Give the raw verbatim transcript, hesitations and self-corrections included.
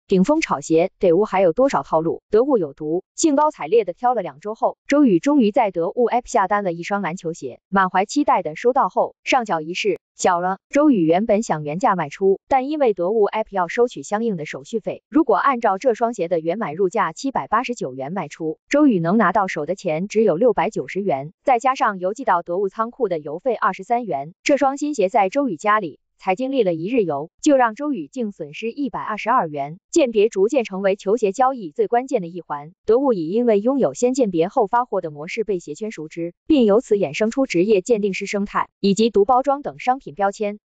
顶峰炒鞋，得物还有多少套路？得物有毒。兴高采烈的挑了两周后，周宇终于在得物 App 下单了一双篮球鞋，满怀期待的收到后，上脚一试，小了。周宇原本想原价卖出，但因为得物 App 要收取相应的手续费，如果按照这双鞋的原买入价七百八十九元卖出，周宇能拿到手的钱只有六百九十元，再加上邮寄到得物仓库的邮费二十三元，这双新鞋在周宇家里才经历了一日游，就让周宇净损失一百二十二元。鉴别逐渐成为球鞋交易最关键的一环，得物已因为拥有先鉴别后发货的模式被鞋圈熟知，并由此衍生出职业鉴定师生态以及毒包装等商品标签。